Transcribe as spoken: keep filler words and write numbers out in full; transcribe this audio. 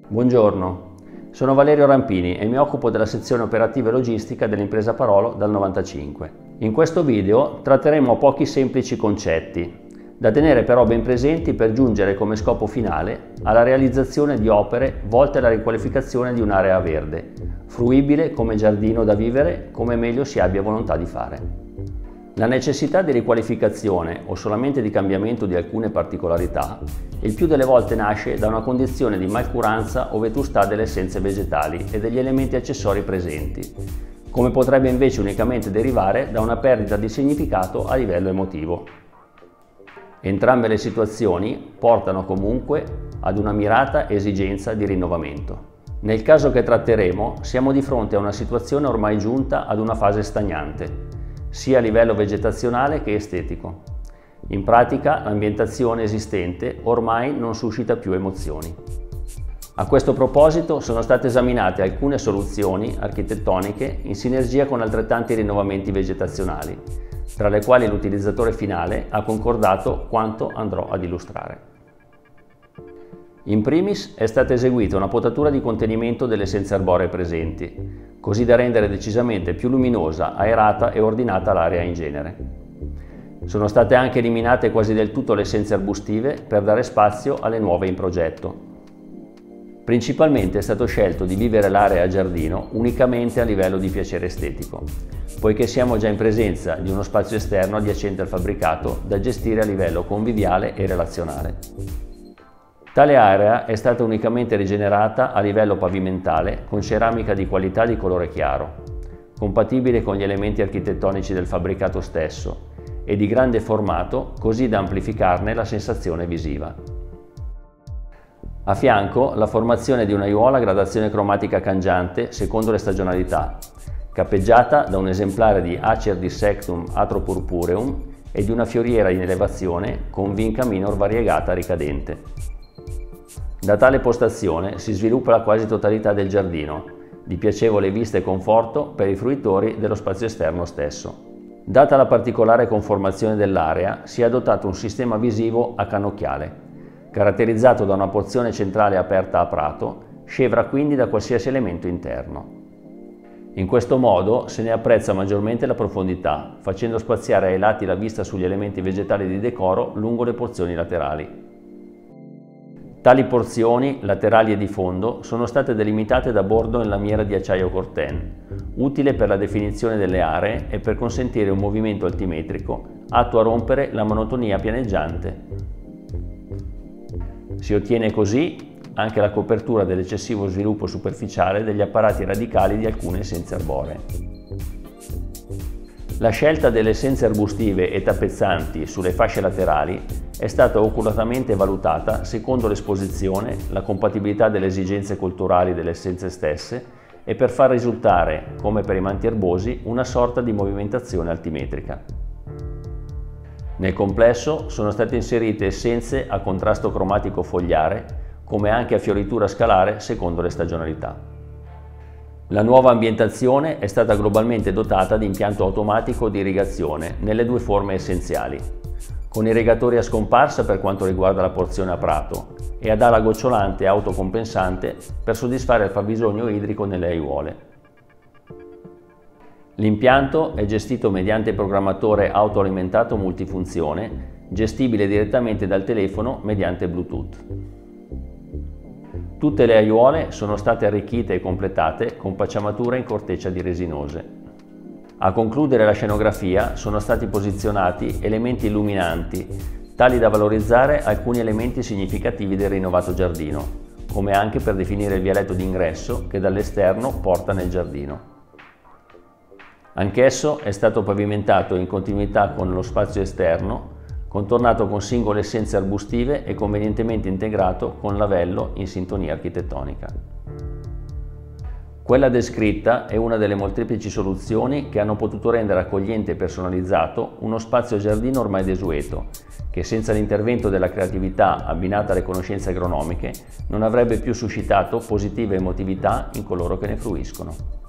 Buongiorno, sono Valerio Rampini e mi occupo della sezione operativa e logistica dell'impresa Parolo dal novantacinque. In questo video tratteremo pochi semplici concetti, da tenere però ben presenti per giungere come scopo finale alla realizzazione di opere volte alla riqualificazione di un'area verde, fruibile come giardino da vivere come meglio si abbia volontà di fare. La necessità di riqualificazione o solamente di cambiamento di alcune particolarità il più delle volte nasce da una condizione di malcuranza o vetustà delle essenze vegetali e degli elementi accessori presenti, come potrebbe invece unicamente derivare da una perdita di significato a livello emotivo. Entrambe le situazioni portano comunque ad una mirata esigenza di rinnovamento. Nel caso che tratteremo, siamo di fronte a una situazione ormai giunta ad una fase stagnante, sia a livello vegetazionale che estetico. In pratica, l'ambientazione esistente ormai non suscita più emozioni. A questo proposito sono state esaminate alcune soluzioni architettoniche in sinergia con altrettanti rinnovamenti vegetazionali, tra le quali l'utilizzatore finale ha concordato quanto andrò ad illustrare. In primis è stata eseguita una potatura di contenimento delle essenze arboree presenti, così da rendere decisamente più luminosa, aerata e ordinata l'area in genere. Sono state anche eliminate quasi del tutto le essenze arbustive per dare spazio alle nuove in progetto. Principalmente è stato scelto di vivere l'area a giardino unicamente a livello di piacere estetico, poiché siamo già in presenza di uno spazio esterno adiacente al fabbricato da gestire a livello conviviale e relazionale. Tale area è stata unicamente rigenerata a livello pavimentale con ceramica di qualità di colore chiaro, compatibile con gli elementi architettonici del fabbricato stesso e di grande formato così da amplificarne la sensazione visiva. A fianco la formazione di un'aiuola a gradazione cromatica cangiante secondo le stagionalità, cappeggiata da un esemplare di Acer dissectum atropurpureum e di una fioriera in elevazione con vinca minor variegata ricadente. Da tale postazione si sviluppa la quasi totalità del giardino, di piacevole vista e conforto per i fruitori dello spazio esterno stesso. Data la particolare conformazione dell'area, si è adottato un sistema visivo a cannocchiale, caratterizzato da una porzione centrale aperta a prato, scevra quindi da qualsiasi elemento interno. In questo modo se ne apprezza maggiormente la profondità, facendo spaziare ai lati la vista sugli elementi vegetali di decoro lungo le porzioni laterali. Tali porzioni, laterali e di fondo, sono state delimitate da bordo in lamiera di acciaio corten, utile per la definizione delle aree e per consentire un movimento altimetrico atto a rompere la monotonia pianeggiante. Si ottiene così anche la copertura dell'eccessivo sviluppo superficiale degli apparati radicali di alcune essenze arboree. La scelta delle essenze arbustive e tappezzanti sulle fasce laterali è stata oculatamente valutata secondo l'esposizione, la compatibilità delle esigenze culturali delle essenze stesse e per far risultare, come per i manti erbosi, una sorta di movimentazione altimetrica. Nel complesso sono state inserite essenze a contrasto cromatico fogliare, come anche a fioritura scalare secondo le stagionalità. La nuova ambientazione è stata globalmente dotata di impianto automatico di irrigazione nelle due forme essenziali, con irrigatori a scomparsa per quanto riguarda la porzione a prato e ad ala gocciolante autocompensante per soddisfare il fabbisogno idrico nelle aiuole. L'impianto è gestito mediante programmatore autoalimentato multifunzione, gestibile direttamente dal telefono mediante Bluetooth. Tutte le aiuole sono state arricchite e completate con pacciamature in corteccia di resinose. A concludere la scenografia sono stati posizionati elementi illuminanti, tali da valorizzare alcuni elementi significativi del rinnovato giardino, come anche per definire il vialetto d'ingresso che dall'esterno porta nel giardino. Anch'esso è stato pavimentato in continuità con lo spazio esterno, contornato con singole essenze arbustive e convenientemente integrato con lavello in sintonia architettonica. Quella descritta è una delle molteplici soluzioni che hanno potuto rendere accogliente e personalizzato uno spazio giardino ormai desueto, che senza l'intervento della creatività abbinata alle conoscenze agronomiche non avrebbe più suscitato positiva emotività in coloro che ne fruiscono.